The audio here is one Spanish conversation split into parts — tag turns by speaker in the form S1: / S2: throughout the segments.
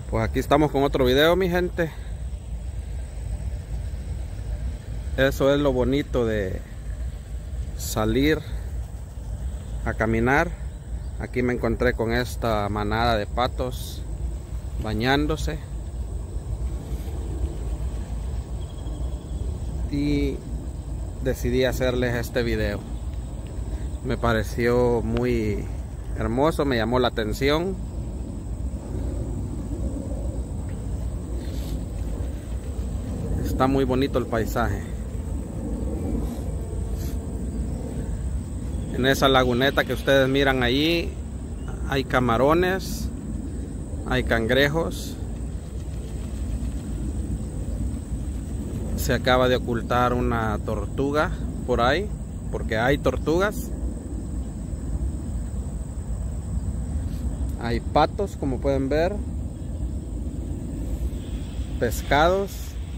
S1: Pues aquí estamos con otro video, mi gente. Eso es lo bonito de salir a caminar. Aquí me encontré con esta manada de patos bañándose y decidí hacerles este video. Me pareció muy hermoso, me llamó la atención. Está muy bonito el paisaje. En esa laguneta que ustedes miran allí hay camarones, hay cangrejos. Se acaba de ocultar una tortuga por ahí, porque hay tortugas. Hay patos, como pueden ver, pescados.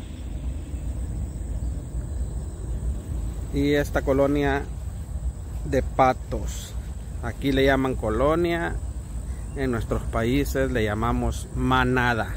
S1: Y esta colonia de patos, aquí le llaman colonia, en nuestros países le llamamos manada.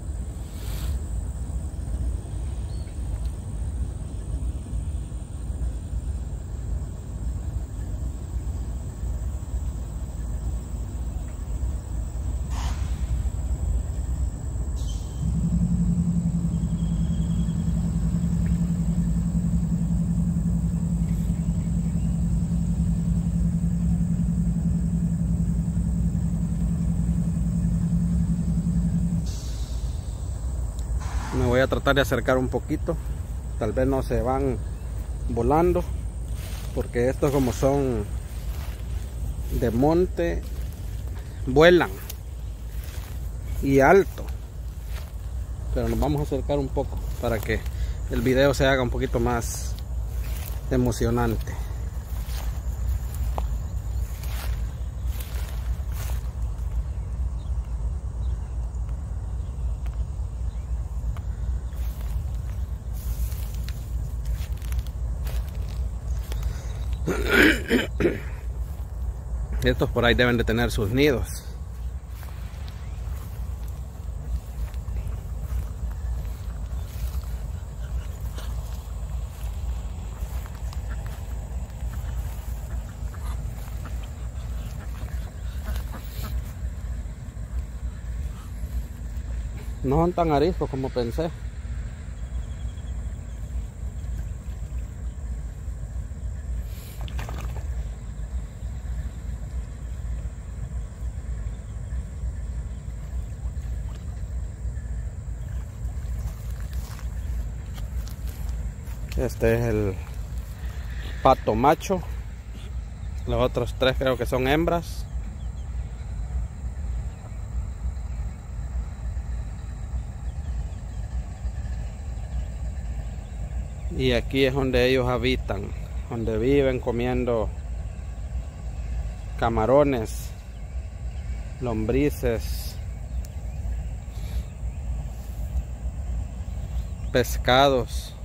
S1: Me voy a tratar de acercar un poquito, tal vez no se van volando, porque estos, como son de monte, vuelan y alto. Pero nos vamos a acercar un poco para que el video se haga un poquito más emocionante. Estos por ahí deben de tener sus nidos. No son tan ariscos como pensé. Este es el pato macho. Los otros tres creo que son hembras. Y aquí es donde ellos habitan, donde viven comiendo camarones, lombrices, pescados.